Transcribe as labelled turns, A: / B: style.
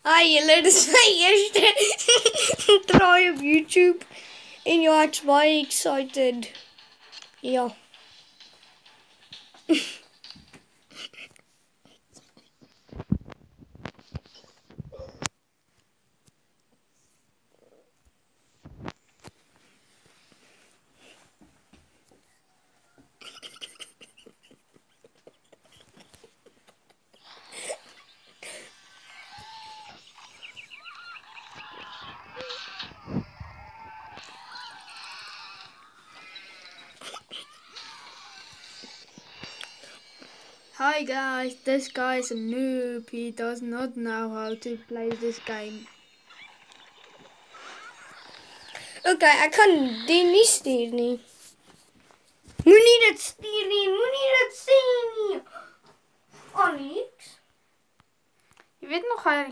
A: Hi julle, dit is my eerste try op YouTube en ja, ek's baie excited. Ja.
B: Hi guys, this guy is a noob. He does not know how to play this game.
A: Okay, ek kan die nie stuur nie. Moenie dit stuur nie, moenie dit sê nie. Alex.
B: Je weet nog